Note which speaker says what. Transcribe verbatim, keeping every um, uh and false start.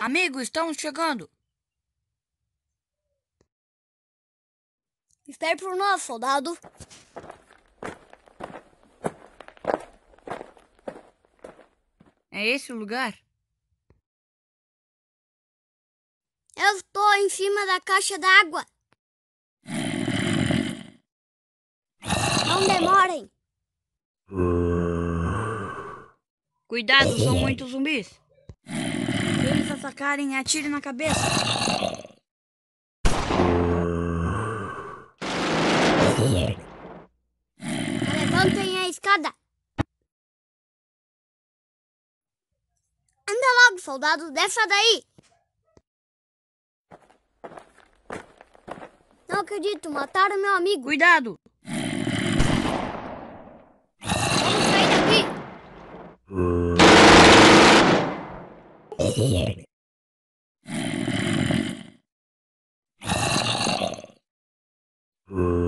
Speaker 1: Amigo, estamos chegando.
Speaker 2: Espere por nós, soldado.
Speaker 1: É esse o lugar?
Speaker 2: Eu estou em cima da caixa d'água. Não demorem.
Speaker 1: Cuidado, são muitos zumbis. Se eles atacarem, atire na cabeça.
Speaker 2: Levantem a escada. Anda logo, soldado. Desça daí. Não acredito. Mataram meu amigo.
Speaker 1: Cuidado.
Speaker 2: Vamos sair daqui.